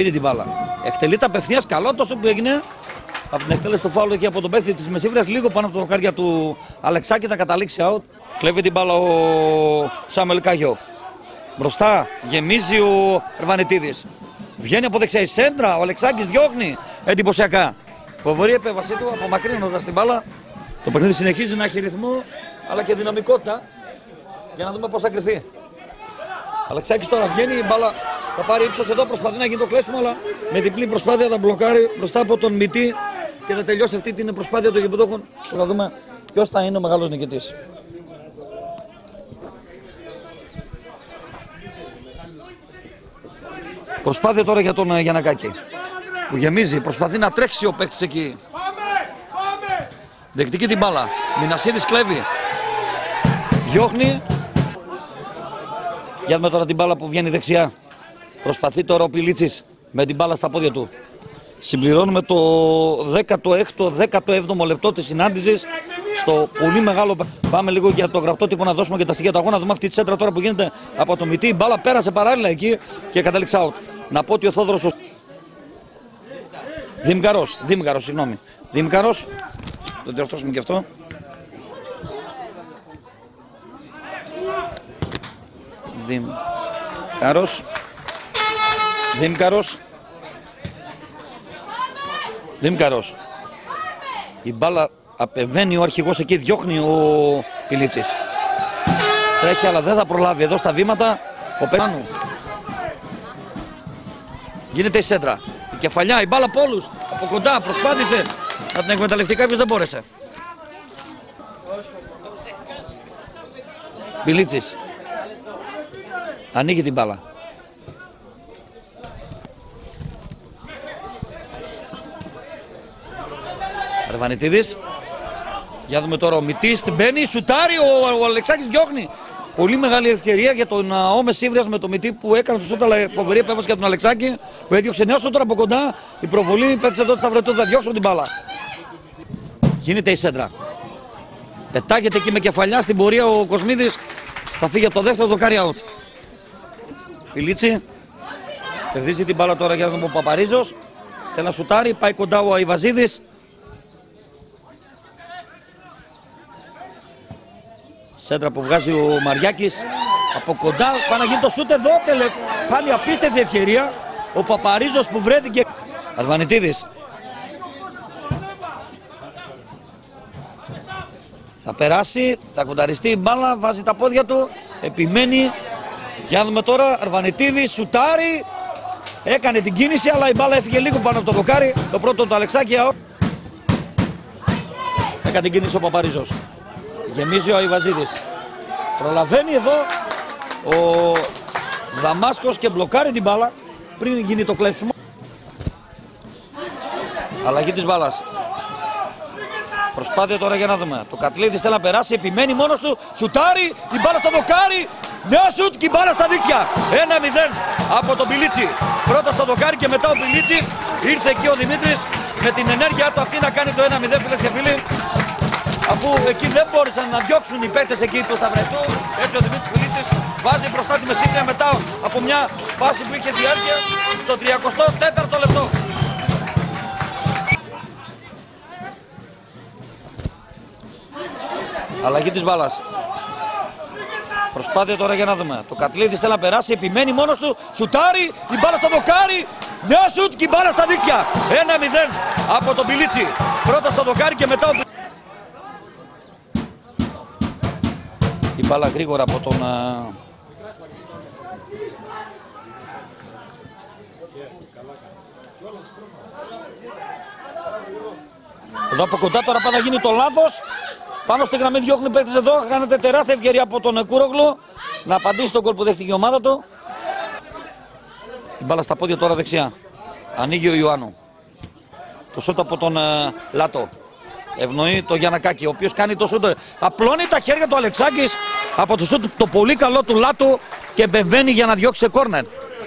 Αφήνει την μπάλα. Εκτελείται απευθείας, καλό τόσο που έγινε από την εκτέλεση του φάουλου εκεί από τον παίκτη της Μεσίβριας, λίγο πάνω από το δοκάρια του Αλεξάκη, θα καταλήξει out. Κλέβει την μπάλα ο Σάμουελ Κάγιο. Μπροστά γεμίζει ο Ερβανετίδης. Βγαίνει από δεξιά η σέντρα, ο Αλεξάκης διώχνει εντυπωσιακά. Φοβερή επέμβασή του, απομακρύνοντας την μπάλα. Το παιχνίδι συνεχίζει να έχει ρυθμό αλλά και δυναμικότητα για να δούμε πώς θα κρυφθεί. Αλεξάκης τώρα βγαίνει, η μπάλα θα πάρει ύψος εδώ, προσπαθεί να γίνει το κλέσιμο, αλλά με διπλή προσπάθεια θα μπλοκάρει μπροστά από τον Μητή και θα τελειώσει αυτή την προσπάθεια των γηπεδούχων. Θα δούμε ποιος θα είναι ο μεγάλος νικητής. Προσπάθεια τώρα για τον Γιαννακάκη που γεμίζει, προσπαθεί να τρέξει ο παίκτης εκεί. Δεκτική την μπάλα, Μινασίδης κλέβει, διώχνει. Για δούμε τώρα την μπάλα που βγαίνει δεξιά. Προσπαθεί τώρα ο Πιλίτσης με την μπάλα στα πόδια του. Συμπληρώνουμε το 16ο-17ο λεπτό της συνάντησης στο πολύ μεγάλο. Πάμε λίγο για το γραπτό τύπο να δώσουμε και τα στοιχεία του αγώνα. Δούμε αυτή τη σέντρα τώρα που γίνεται από το Μητή. Η μπάλα πέρασε παράλληλα εκεί και κατέληξε out. Να πω ότι ο Θόδωρος. Δήμικαρος, συγγνώμη. Δήμικαρος. Το διορθώσουμε και αυτό. Δήμικαρος. Η μπάλα απεβαίνει ο αρχηγός εκεί, διώχνει ο Πιλίτσης. Τρέχει αλλά δεν θα προλάβει εδώ στα βήματα. Ο Πένανου. Γίνεται η σέντρα. Η κεφαλιά, η μπάλα από όλους. Από κοντά προσπάθησε να την εκμεταλλευτεί, κάποιος δεν μπόρεσε. Πιλίτσης. Ανοίγει την μπάλα. Αρβανιτίδης. Για δούμε τώρα ο Μητής, την μπαίνει, σουτάρει, ο Αλεξάκης διώχνει. Πολύ μεγάλη ευκαιρία για τον ΑΟ Μεσίβριας με το Μητή που έκανε το σούτ, αλλά φοβερή επέμβαση για τον Αλεξάκη που έδιωξε νέο σούτ από κοντά. Η προβολή πέτυχε εδώ τη Σταυρωτού, θα διώξουν την μπάλα. Γίνεται η σέντρα. Πετάγεται εκεί με κεφαλιά στην πορεία ο Κοσμίδης. Θα φύγει από το δεύτερο δοκάρι out. Πιλίτσι. Κερδίζει την μπάλα τώρα για να δούμε ο Παπαρίζος. Θέλει να σουτάρει, πάει κοντά ο Αϊβαζίδης. Σέντρα που βγάζει ο Μαριάκης. Από κοντά πάει να γίνει το σούτ εδώ. Πάλι απίστευτη ευκαιρία. Ο Παπαρίζος που βρέθηκε. Αρβανιτίδης. Θα περάσει, θα κονταριστεί η μπάλα, βάζει τα πόδια του, επιμένει. Για να δούμε τώρα, Αρβανιτίδης, σουτάρει. Έκανε την κίνηση, αλλά η μπάλα έφυγε λίγο πάνω από το δοκάρι. Το πρώτο του Αλεξάκη. Έκανε την κίνηση ο Παπαρίζος. Γεμίζει ο Αϊβαζίδης. Προλαβαίνει εδώ ο Δαμάσκος και μπλοκάρει την μπάλα πριν γίνει το κλέψιμο. Αλλαγή της μπάλας. Προσπάθεια τώρα για να δούμε. Το Κατλίδης θέλει να περάσει, επιμένει μόνος του. Σουτάρει, η μπάλα στο δοκάρι. Νέο σουτ και η μπάλα στα δίκτυα. 1-0 από τον Πιλίτσι. Πρώτα στο δοκάρι και μετά ο Πιλίτσης. Ήρθε εκεί ο Δημήτρης με την ενέργειά του αυτή να κάνει το 1-0, φίλες και φίλοι. Αφού εκεί δεν μπόρεσαν να διώξουν οι παίκτες εκεί του Σταυρετού. Έτσι ο Δημήτρης Πιλίτσης βάζει μπροστά τη Μεσίβρια μετά από μια φάση που είχε διάρκεια στο 34ο λεπτό. Αλλαγή της μπάλας. Προσπάθεια τώρα για να δούμε. Το Κατλίδης θέλει να περάσει, επιμένει μόνος του. Σουτάρει, η μπάλα στο δοκάρι. Νέο σουτ και η μπάλα στα δίκτυα. 1-0 από τον Πιλίτσι. Πρώτα στο δοκάρι και μετά ο... Η μπάλα γρήγορα από τον... Εδώ από κοντά τώρα πάει να γίνει το λάθος. Πάνω στη γραμμή διώχνει παίκτες εδώ. Χάνεται τεράστια ευκαιρία από τον Κούρογλου να απαντήσει τον γκολ που δέχτηκε η ομάδα του. Η μπάλα στα πόδια τώρα δεξιά. Ανοίγει ο Ιωάννου. Το σούτ από τον Λάτο. Ευνοεί το Γιαννακάκη, ο οποίος κάνει το σούτ. Απλώνει τα χέρια του Αλεξάκης από το σούτ το πολύ καλό του Λάτου και μπεβαίνει για να διώξει σε κόρνερ.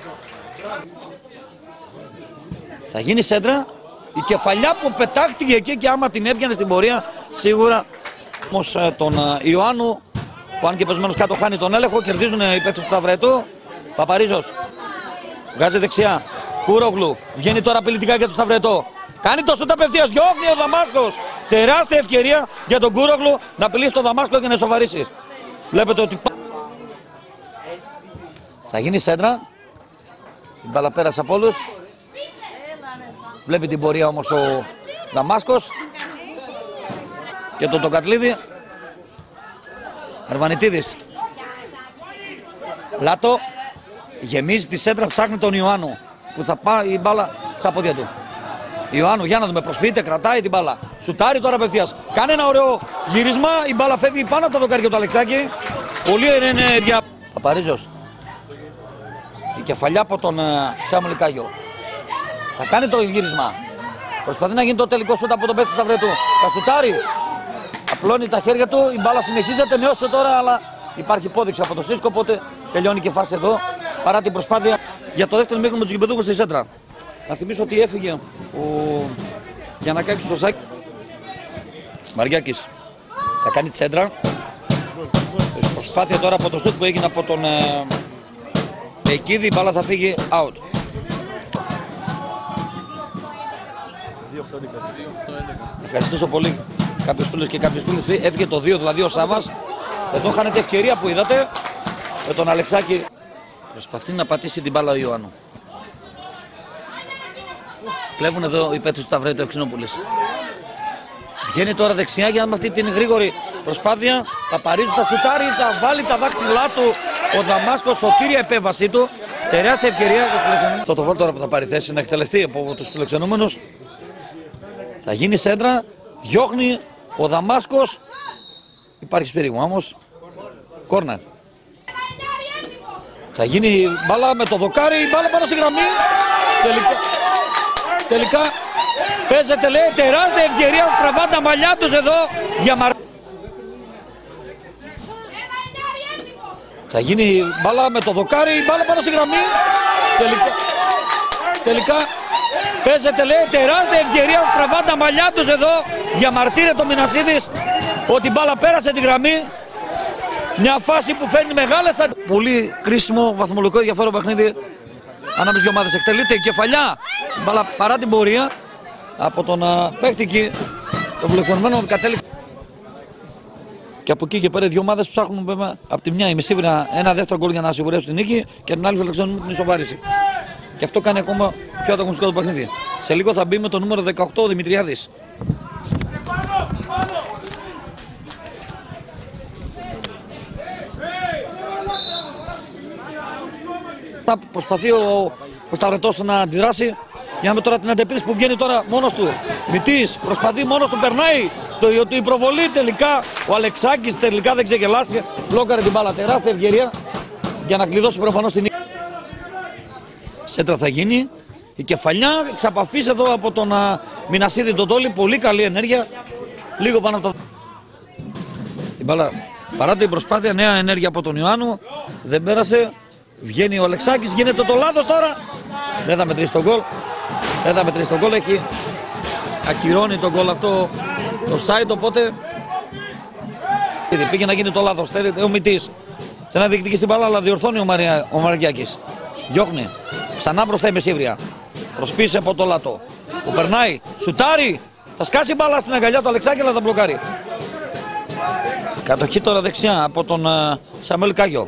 Θα γίνει σέντρα. Η κεφαλιά που πετάχτηκε εκεί και άμα την έπιανε στην πορεία σίγουρα. Όμως τον Ιωάννου που αν και πεσμένος κάτω χάνει τον έλεγχο, κερδίζουν οι παίκτες του Σταυρετού. Παπαρίζος βγάζει δεξιά. Κούρογλου. Βγαίνει τώρα απειλητικά για τον Σταυρετό. Κάνει το σούτ απευθείας. Διώχνει ο Δαμάσκος. Τεράστια ευκαιρία για τον Κούρογλου να απειλήσει τον Δαμάσκο και να ισοφαρίσει. Βλέπετε ότι θα γίνει σέντρα. Η μπάλα πέρασε από όλους. Βλέπει την πορεία όμως ο Δαμάσκος. Και τον Κατλίδη. Αρβανιτίδης. Λάτο. Γεμίζει τη σέντρα, ψάχνει τον Ιωάννου. Που θα πάει η μπάλα στα πόδια του. Ιωάννου, για να δούμε, προσποιείται, κρατάει την μπάλα. Σουτάρει τώρα απευθείας. Κάνει ένα ωραίο γύρισμα. Η μπάλα φεύγει πάνω από το δοκάρι του Αλεξάκη. Πολύ είναι δια... Παπαρίζος. Η κεφαλιά από τον Σάμουελ Κάγιο. Θα κάνει το γύρισμα. Προσπαθεί να γίνει το τελικό σούτ από τον παίκτη του Σταυρετού. Θα σουτάρει. Απλώνει τα χέρια του. Η μπάλα συνεχίζεται. Νιώσε τώρα, αλλά υπάρχει υπόδειξη από το Σίσκο. Οπότε τελειώνει και φάση εδώ. Παρά την προσπάθεια για το δεύτερο μήχρονο με τους γηπεδούχους στη σέντρα. Να θυμίσω ότι έφυγε ο Γιαννακάκης στο σάκι. Μαριάκης θα κάνει τη σέντρα. Προσπάθεια τώρα από το σούτ που έγινε από τον Εκίδη. Η μπάλα θα φύγει out. Ευχαριστήσω πολύ κάποιους φίλους και κάποιες φίλες. Έφυγε το 2, δηλαδή ο Σάβας. Εδώ χάνεται ευκαιρία που είδατε με τον Αλεξάκη. Προσπαθεί να πατήσει την μπάλα ο Ιωάννου. Κλέβουν εδώ οι παίκτες του Σταυρέτου Ευξηνόπουλης. Βγαίνει τώρα δεξιά για με αυτή την γρήγορη προσπάθεια. Παπαρίζου, θα σουτάρει, θα βάλει τα δάχτυλά του ο Δαμάσκος, σωτήρια επέμβασή του. Τεράστια ευκαιρία. Θα το βάλει τώρα που θα πάρει θέση να εκτελεστεί από τους φιλοξενούμενους. Θα γίνει σέντρα, διώχνει ο Δαμάσκος. Υπάρχει σπίριγμα όμως. Κόρνερ. Θα γίνει μπάλα με το δοκάρι, μπάλα πάνω στη γραμμή. Τελικά παίζεται, λέει, τεράστια ευκαιρία. Τραβά τα μαλλιά τους εδώ για Θα γίνει μπάλα με το δοκάρι, μπάλα πάνω στη γραμμή. Τελικά παίζεται, λέει, τεράστια ευκαιρία. Τραβά τα μαλλιά τους εδώ. Διαμαρτύρεται ο Μινασίδης ότι η μπάλα πέρασε τη γραμμή. Μια φάση που φέρνει μεγάλες. Πολύ κρίσιμο βαθμολογικό ενδιαφέρον παιχνίδι ανάμεσα δύο ομάδες. Εκτελείται η κεφαλιά. Μπάλα παρά την πορεία από τον παίχτη των φιλοξενουμένων κατέληξε. Και από εκεί και πέρα δύο ομάδες ψάχνουν βέβαια από τη μια η Μεσίβρια ένα δεύτερο γκολ για να σιγουρεύσει την νίκη και την άλλη φιλοξενούμενη την ισοβάρηση. Και αυτό κάνει ακόμα πιο ανταγωνιστικό το παιχνίδι. Σε λίγο θα μπει με το νούμερο 18 ο Δημητριάδης. Προσπαθεί ο Σταυρετός να αντιδράσει. Για να δούμε τώρα την αντεπίθεση που βγαίνει τώρα μόνος του. Μητής προσπαθεί μόνος του, περνάει η προβολή τελικά. Ο Αλεξάκης τελικά δεν ξεγελάστηκε. Μπλόκαρε την μπάλα, τεράστια ευκαιρία για να κλειδώσει προφανώς την νίκη. Σέντρα θα γίνει. Η κεφαλιά εξαπαφής εδώ από τον Μινασίδη τον Τόλι. Πολύ καλή ενέργεια. Λίγο πάνω από το... Η μπάλα παρά την προσπάθεια, νέα ενέργεια από τον Ιωάννου. Δεν πέρασε. Βγαίνει ο Αλεξάκης, γίνεται το λάθος τώρα. Δεν θα μετρήσει τον γκολ. Δεν θα μετρήσει τον γκολ, έχει ακυρώνει τον γκολ αυτό το offside, οπότε πήγε να γίνει το λάθος. Ο Μητής θέλει να διεκδικήσει την μπάλα, αλλά διορθώνει ο Μαριάκης. Διώχνει, ξανά μπροστά η Μεσίβρια. Προσπίσε από το Λάτο. Που περνάει, σουτάρει. Θα σκάσει μπάλα στην αγκαλιά του Αλεξάκη, αλλά θα μπλοκάρει. Κατοχή τώρα δεξιά από τον Σαμουέλ Κάγιο.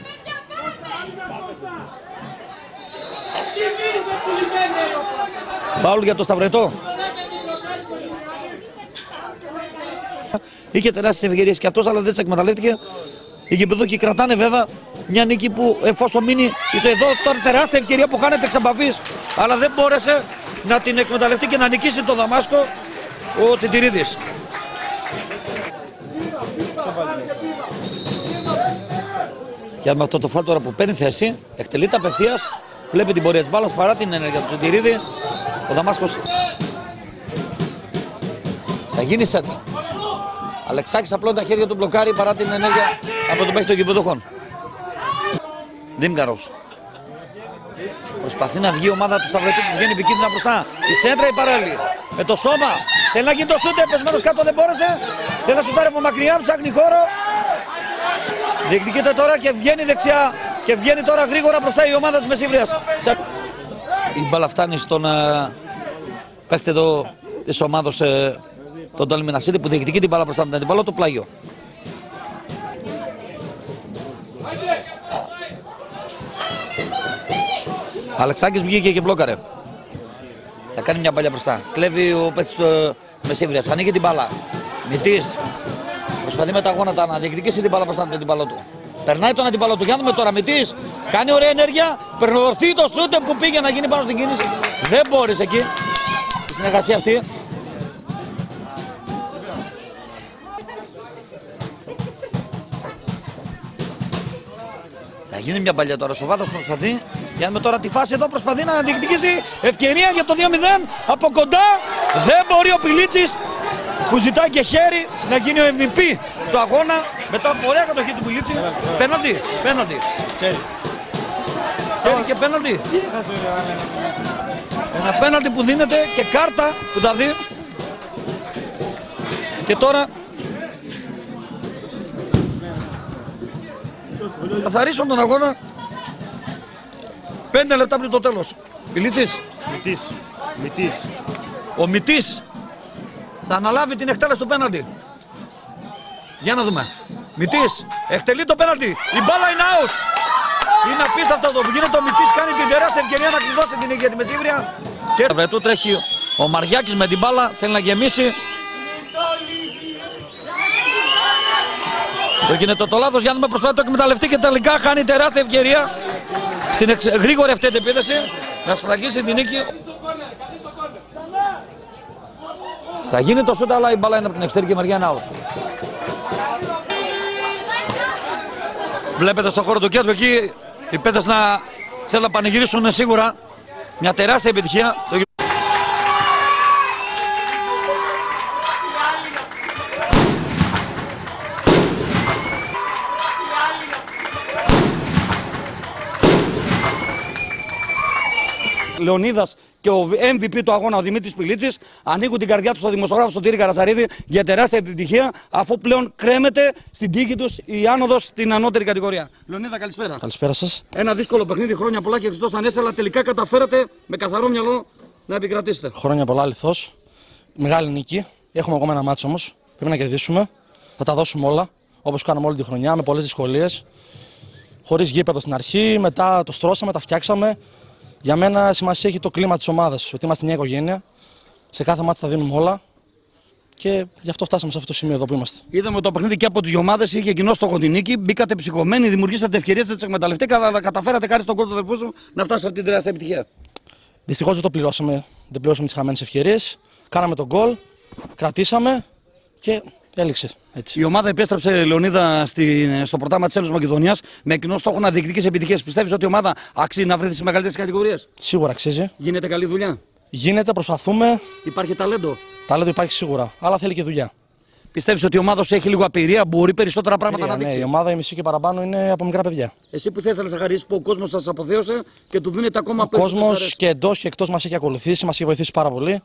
Φάουλ για το Σταυρετό. Είχε τεράστιες ευκαιρίες και αυτός, αλλά δεν τις εκμεταλλεύτηκε. Οι γηπεδούχοι κρατάνε βέβαια μια νίκη που εφόσον μείνει εδώ τώρα τεράστια ευκαιρία που χάνεται εξ αμπαφής, αλλά δεν μπόρεσε να την εκμεταλλευτεί και να νικήσει το Δαμάσκο ο Τσιτηρίδης. Για με αυτό το φάουλ τώρα που παίρνει θέση, εκτελείται απευθείας, βλέπει την πορεία της μπάλας παρά την ενέργεια του Τσιτηρίδη. Ο Δαμάσκος θα γίνει σέντρα. Αλεξάκης απλώνει τα χέρια του, μπλοκάρει παρά την ενέργεια από τον παίκτη των γηπεδούχων. Δήμκαρος προσπαθεί να βγει η ομάδα του Σταυρετού που βγαίνει επικίνδυνα μπροστά. Η σέντρα, η παράλληλη με το σώμα. Θέλει να γίνει το σούτ, πεσμένος κάτω, δεν μπόρεσε. Θέλει να σουτάρει από μακριά, ψάχνει χώρο. Διεκδικείται τώρα και βγαίνει δεξιά. Και βγαίνει τώρα γρήγορα μπροστά η ομάδα της Μεσίβριας. Η μπάλα φτάνει στον παίχτη εδώ της ομάδος τον Τολμινασίδη που διεκδικεί την μπάλα μπροστά από την αντιπάλα του πλάγιο. Αλεξάκης βγήκε και μπλόκαρε. Θα κάνει μια μπάλια μπροστά. Κλέβει ο παίκτης του Μεσίβριας. Ανοίγει την μπάλα. Μητής. Προσπαθεί με τα γόνατα να διεκδικήσει την μπάλα μπροστά από την αντιπάλα του. Περνάει τον αντιπάλο του. Για να δούμε τώρα. Μητής. Κάνει ωραία ενέργεια. Περνορθεί το σούτε που πήγε να γίνει πάνω στην κίνηση. Δεν μπόρεσε εκεί. Η συνεργασία αυτή. Θα γίνει μια παλιά τώρα. Στο βάθος προσπαθεί. Για να δούμε τώρα τη φάση εδώ. Προσπαθεί να διεκδικήσει ευκαιρία για το 2-0. Από κοντά. Δεν μπορεί ο Πιλίτσης που ζητάει και χέρι να γίνει ο MVP του αγώνα. Μετά από ωραία κατοχή του Πιλίτση. Πέναλτι. Πέναλτι. Χέρι και πέναλτι. Ένα πέναλτι που δίνεται και κάρτα που θα δει. Και τώρα θα θαρρύσουν τον αγώνα 5 λεπτά πριν το τέλος. Πιλίτσης. Μητής. Ο Μητής θα αναλάβει την εκτέλεση του πέναλτι. Για να δούμε. Μητής εκτελεί το πέναλτι. Η μπάλα είναι out. Είναι απίστευτο το που γίνεται. Ο Μητής κάνει την τεράστια ευκαιρία να κλειδώσει την νίκη για τη Μεσίβρια. Και βρετού τρέχει ο Μαριάκης με την μπάλα. Θέλει να γεμίσει. Το γίνεται το λάθος. Για να δούμε, προσπαθεί να το εκμεταλλευτεί και τελικά χάνει τεράστια ευκαιρία στην γρήγορη αυτή επίθεση να σφραγίσει την νίκη. Θα γίνει το σούτ, αλλά η μπάλα είναι από την εξωτερική μεριά, είναι out. Βλέπετε στο χώρο του κέντρου εκεί οι παίκτες να θέλουν να πανηγυρίσουν σίγουρα μια τεράστια επιτυχία. Λεωνίδας και ο MVP του αγώνα, ο Δημήτρης Πιλίτσης, ανοίγουν την καρδιά του στο δημοσιογράφο Σωτήρη Καρασαρίδη για τεράστια επιτυχία, αφού πλέον κρέμεται στην τύχη τους η άνοδος στην ανώτερη κατηγορία. Λεωνίδα, καλησπέρα. Καλησπέρα σας. Ένα δύσκολο παιχνίδι, χρόνια πολλά και Χριστός Ανέστη, αλλά τελικά καταφέρατε με καθαρό μυαλό να επικρατήσετε. Χρόνια πολλά, αληθώς. Μεγάλη νίκη. Έχουμε ακόμα ένα μάτσο όμως. Πρέπει να κερδίσουμε. Θα τα δώσουμε όλα, όπως κάναμε όλη τη χρονιά, με πολλές δυσκολίες. Χωρίς γήπεδο στην αρχή, μετά το στρώσαμε, τα φτιάξαμε. Για μένα σημασία έχει το κλίμα της ομάδας, ότι είμαστε μια οικογένεια. Σε κάθε μάτσο τα δίνουμε όλα και γι' αυτό φτάσαμε σε αυτό το σημείο εδώ που είμαστε. Είδαμε το παιχνίδι και από τις δύο ομάδες, είχε κοινό στόχο τη νίκη. Μπήκατε ψυχωμένοι, δημιουργήσατε ευκαιρίες, δεν τις εκμεταλλευτείτε, αλλά καταφέρατε χάρη στον κόλ του αδερφού σου να φτάσετε σε αυτή την τεράστια επιτυχία. Δυστυχώς δεν το πληρώσαμε, δεν πληρώσαμε τις χαμένες ευκαιρίες. Κάναμε τον γκολ, κρατήσαμε και έληξε. Έτσι. Η ομάδα επέστρεψε, Λεωνίδα, στο πρωτάθλημα της Ένωσης Μακεδονίας με κοινό στόχο να διεκδικήσει επιτυχίες. Πιστεύεις ότι η ομάδα αξίζει να βρει στις μεγαλύτερες κατηγορίες? Σίγουρα αξίζει. Γίνεται καλή δουλειά. Γίνεται, προσπαθούμε. Υπάρχει ταλέντο. Ταλέντο υπάρχει σίγουρα, αλλά θέλει και δουλειά. Πιστεύεις ότι η ομάδα σου έχει λίγο απειρία, μπορεί περισσότερα πράγματα να δείξει? Ναι, η ομάδα η μισή και παραπάνω είναι από μικρά παιδιά. Εσύ που θα ήθελες να χαρίσεις που ο κόσμος σας αποθέωσε και του δίνετε ακόμα περισσότερο. Ο κόσμος και εντός και εκτός μας έχει ακολουθήσει, μας έχει βοηθήσει πάρα πολύ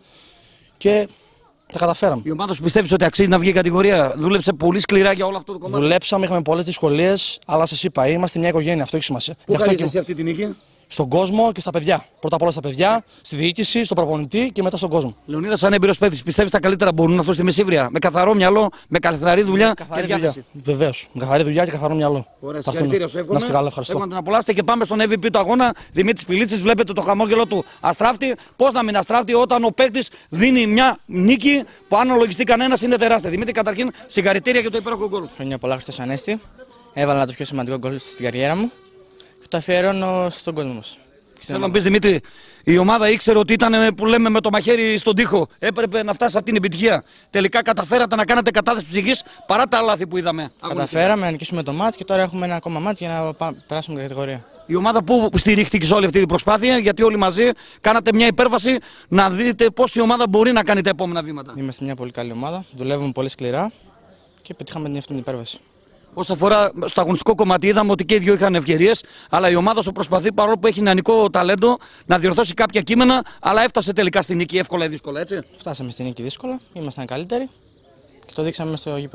και τα καταφέραμε. Η ομάδα σου πιστεύεις ότι αξίζει να βγει η κατηγορία? Δούλεψε πολύ σκληρά για όλο αυτό το κομμάτι. Δουλέψαμε, είχαμε πολλές δυσκολίες, αλλά σας είπα, είμαστε μια οικογένεια. Αυτό έχει σημασία. Πού χαρίζεις εσύ αυτή τη νίκη? Στον κόσμο και στα παιδιά. Πρώτα απ' όλα στα παιδιά, στη διοίκηση, στον προπονητή και μετά στον κόσμο. Λεωνίδα, σαν έμπειρος παίκτης, πιστεύεις τα καλύτερα μπορούν να έρθουν στη Μεσίβρια? Με καθαρό μυαλό, με καθαρή δουλειά και διάθεση. Βεβαίως. Με καθαρή δουλειά και καθαρό μυαλό. Ωραία, συγχαρητήρια σου εύχομαι. Να είστε καλά, ευχαριστώ. Εύχομαι να την απολαύσετε και πάμε στον MVP του αγώνα. Δημήτρης Πιλίτσης, βλέπετε το χαμόγελο του αστράφτη. Πώς να μην αστράφτη όταν ο παίκτης δίνει μια νίκη που αν λογιστεί κανένας είναι τεράστια. Δημήτρη, καταρχήν συγχαρητήρια για το υπέροχο γκολ. Χρόνια πολλά, Χριστός Ανέστη. Έβαλα το πιο σημαντικό γκολ στην καριέρα μου και το αφιερώνω στον κόσμο μας. Θέλω να πεις, Δημήτρη, η ομάδα ήξερε ότι ήταν που λέμε με το μαχαίρι στον τοίχο. Έπρεπε να φτάσει σε αυτήν την επιτυχία. Τελικά καταφέρατε να κάνετε κατάθεση ψυχής παρά τα λάθη που είδαμε. Καταφέραμε να νικήσουμε το μάτς και τώρα έχουμε ένα ακόμα μάτς για να περάσουμε την κατηγορία. Η ομάδα που στηρίχθηκε σε όλη αυτή την προσπάθεια, γιατί όλοι μαζί κάνατε μια υπέρβαση να δείτε πώς η ομάδα μπορεί να κάνει τα επόμενα βήματα. Είμαστε μια πολύ καλή ομάδα, δουλεύουμε πολύ σκληρά και πετύχαμε αυτή την υπέρβαση. Όσον αφορά στο αγωνιστικό κομμάτι, είδαμε ότι και οι δύο είχαν ευκαιρίες, αλλά η ομάδα σου προσπαθεί, παρόλο που έχει νεανικό ταλέντο, να διορθώσει κάποια κείμενα, αλλά έφτασε τελικά στη νίκη εύκολα ή δύσκολα, έτσι. Φτάσαμε στη νίκη δύσκολα, ήμασταν καλύτεροι και το δείξαμε στο γήπεδο.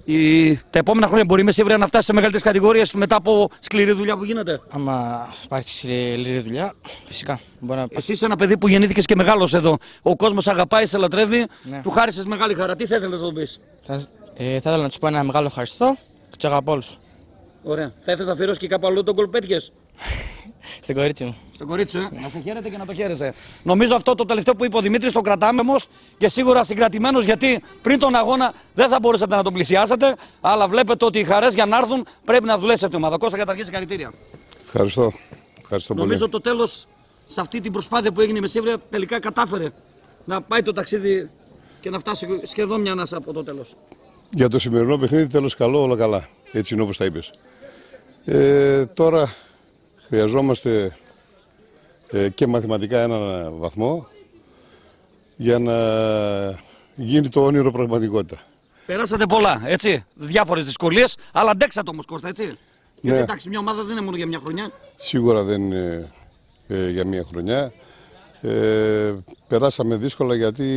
Τα επόμενα χρόνια μπορεί η Μεσσύβρια να φτάσει σε μεγαλύτερες κατηγορίες μετά από σκληρή δουλειά που γίνεται? Άμα υπάρξει σκληρή δουλειά, φυσικά. Μπορεί να... Εσύ είσαι ένα παιδί που γεννήθηκες και μεγάλωσε εδώ. Ο κόσμος αγαπάει, σε λατρεύει, Ναι. του χάρισες μεγάλη χαρά. Τι θα ήθελες να τον πεις? Θα ήθελα να του πω ένα μεγάλο ευχαριστώ και του αγαπώ όλους. Ωραία. Θα ήθελες να αφιερώσεις και κάπου αλλού τον γκολ που πέτυχες? Στην κορίτσι μου. Στον κορίτσι σου, να σε χαίρεται και να το χαίρεσαι. Νομίζω αυτό το τελευταίο που είπε ο Δημήτρης το κρατάμε όμως και σίγουρα συγκρατημένος, γιατί πριν τον αγώνα δεν θα μπορούσατε να τον πλησιάσετε. Αλλά βλέπετε ότι οι χαρές για να έρθουν πρέπει να δουλέψετε την ομάδα. Κώστα, καταρχήν συγχαρητήρια. Ευχαριστώ. Ευχαριστώ Νομίζω πολύ. το τέλος σε αυτή την προσπάθεια που έγινε η Μεσσύβρια τελικά κατάφερε να πάει το ταξίδι και να φτάσει σχεδόν μια ανάσα από το τέλος. Για το σημερινό παιχνίδι τέλος καλό, όλα καλά. Έτσι είναι όπως τα είπες. Τώρα χρειαζόμαστε και μαθηματικά έναν βαθμό για να γίνει το όνειρο πραγματικότητα. Περάσατε πολλά, έτσι. Διάφορες δυσκολίες, αλλά αντέξατε όμως, Κώστα, έτσι. Γιατί Ναι. εντάξει, μια ομάδα δεν είναι μόνο για μια χρονιά. Σίγουρα δεν είναι για μία χρονιά. Περάσαμε δύσκολα γιατί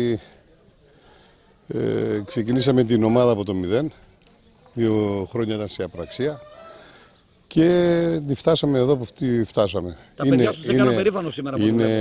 ξεκινήσαμε την ομάδα από το 0. 2 χρόνια ήταν σε απραξία και φτάσαμε εδώ που φτάσαμε. Τα παιδιά σου σε έκαναν περήφανο σήμερα που το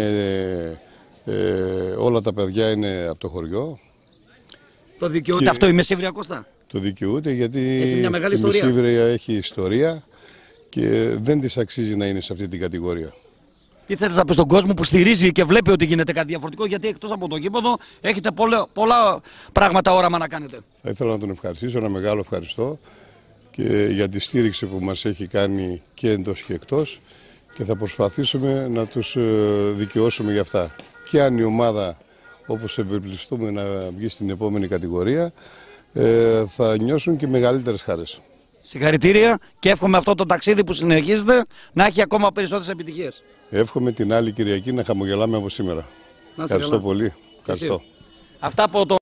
όλα τα παιδιά είναι από το χωριό. Το δικαιούται Και- αυτό η Μεσσύβρια, Κώστα? Το δικαιούται γιατί Έχει μια μεγάλη η ιστορία. Μεσσύβρια έχει ιστορία και δεν της αξίζει να είναι σε αυτή την κατηγορία. Τι θέλεις να πεις στον κόσμο που στηρίζει και βλέπει ότι γίνεται κάτι διαφορετικό? Γιατί εκτός από το γήπεδο έχετε πολλά πράγματα όραμα να κάνετε. Θα ήθελα να τον ευχαριστήσω, ένα μεγάλο ευχαριστώ και για τη στήριξη που μας έχει κάνει και εντός και εκτός, και θα προσπαθήσουμε να τους δικαιώσουμε για αυτά. Και αν η ομάδα, όπως ευελπιστούμε, να βγει στην επόμενη κατηγορία, θα νιώσουν και μεγαλύτερες χαρές. Συγχαρητήρια και εύχομαι αυτό το ταξίδι που συνεχίζετε να έχει ακόμα περισσότερες επιτυχίες. Εύχομαι την άλλη Κυριακή να χαμογελάμε από σήμερα. Να είσαι Ευχαριστώ καλά. πολύ. Ευχαριστώ. Αυτά από το